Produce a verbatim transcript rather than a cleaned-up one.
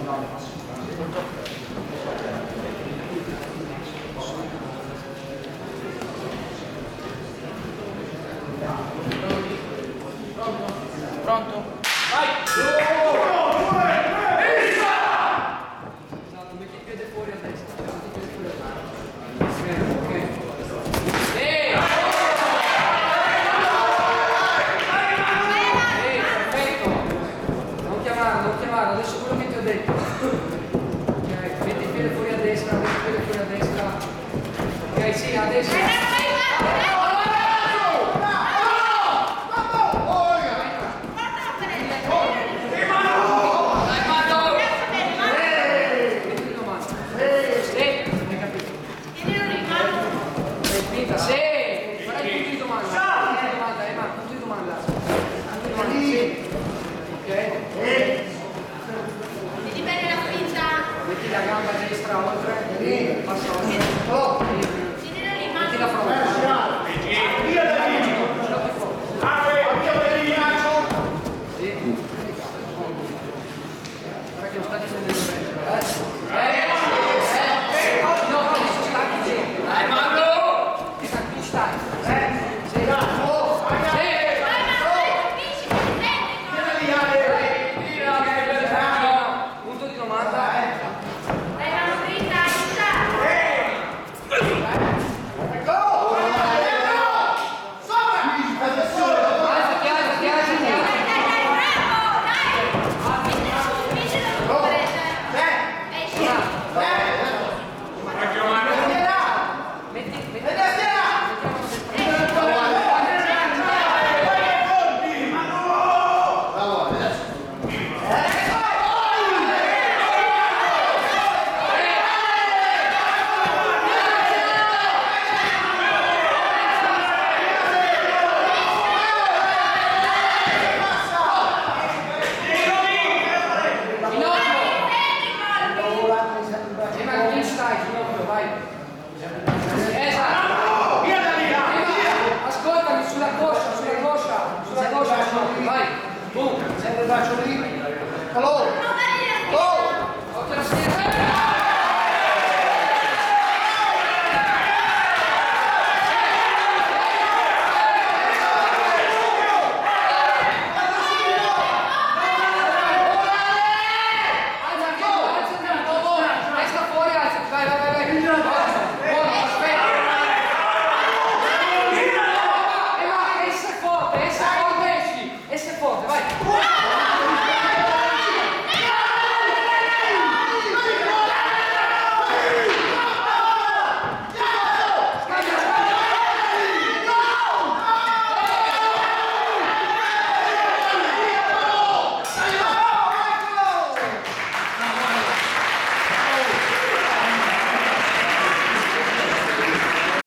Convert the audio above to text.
Pronto? Vai! Esatto, metti il piede fuori a destra. Metti il piede fuori a destra. Ok. Ehi! Ehi, perfetto! Non chiamarlo, non chiamarlo, adesso quello che ti ho detto. Ok, metti il piede fuori a destra, metti il piede fuori a destra. Ok, sì, adesso. Sì, farai punti di domanda. Punti di domanda, Emma, punti di domanda. Punti di domanda, sì. Ok. Vedi bene la spinta? Metti la gamba destra oltre. Passa oltre. Metti la fronte.